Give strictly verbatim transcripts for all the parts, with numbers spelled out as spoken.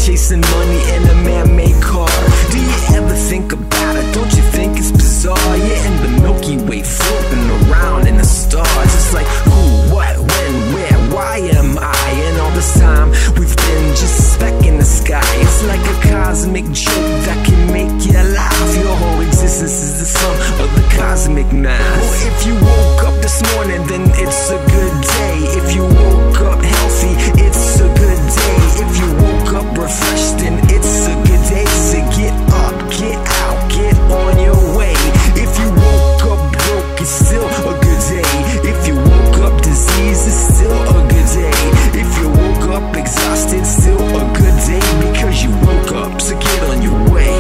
chasing money in a man-made car. Do you ever think about it? Don't you think it's bizarre? You're in the Milky Way, floating around in the stars. It's like who, what, when, where, why am I? And all this time we've been just a speck in the sky. It's like a cosmic joke that can make you laugh. Your whole existence is the sum of the cosmic math. Well, if you woke up this morning, then it's a good day. If you woke up healthy, it's a good day. If you woke up refreshed, then it's a good day. So get up, get out, get on your way. If you woke up broke, it's still a good day. If you woke up diseased, it's still a good day. If you woke up exhausted, still a good day, because you woke up, so get on your way.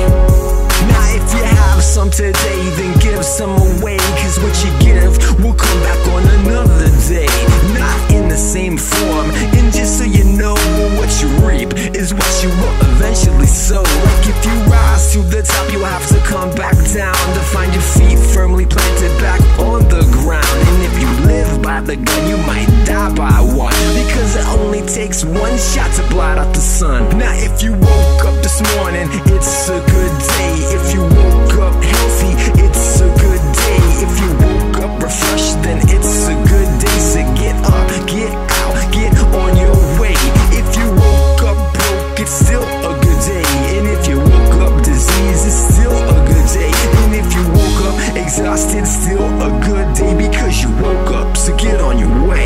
Now if you have some today, then give some away, cause what you give will come back on another day. Not in the same form, and just so you know, what you reap is what you will eventually sow. Like if you rise to the top, you'll have to come back down to find your feet firmly planted back on the ground. And if you live by the gun, you might die by one, because it only takes one shot to blot out the sun. Now if you woke up this morning, it's a good day. If you woke up healthy, it's a good day. If you woke up refreshed, then it's a good day. So get up, get out, get on your way. If you woke up broke, it's still a good day. And if you woke up diseased, it's still a good day. And if you woke up exhausted, still a good day, because you woke up, so get on your way.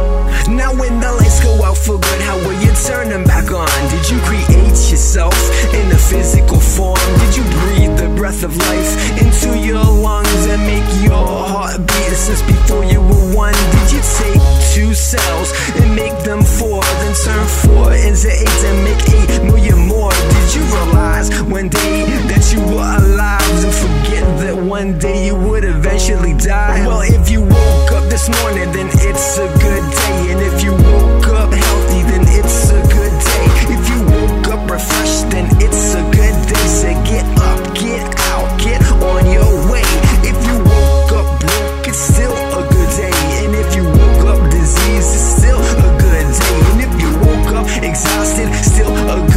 Now when the lights go out for good, how will you turn them back on? Did you create yourself in a physical form? Did you breathe the breath of life into your lungs and make your heart beat since before you were one? Did you take two cells and make them four, then turn four into eight and make eight million more? Did you realize one day that you were alive and forget that one day you would eventually die? Well, if you woke up this morning, then it's a good day. And if you woke up healthy, then it's a good day. If you woke up refreshed, then it's a good day. So get up, get out, get on your way. If you woke up broke, it's still a good day. And if you woke up diseased, it's still a good day. And if you woke up exhausted, still a